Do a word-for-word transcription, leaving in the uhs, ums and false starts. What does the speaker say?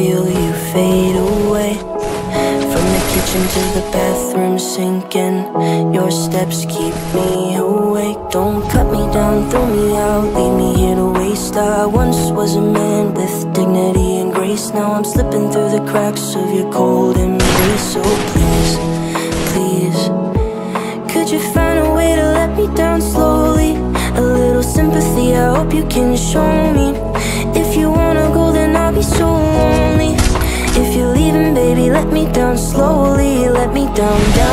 feel you fade away. From the kitchen to the bathroom sinking, your steps keep me awake. Don't cut me down, throw me out, leave me here to waste. I once was a man with dignity and grace. Now I'm slipping through the cracks of your cold embrace. So please, please, could you find a way to let me down slowly? A little sympathy, I hope you can show me. If you wanna go, then I'll be so lonely. If you're leaving, baby, let me down slowly. Let me down, down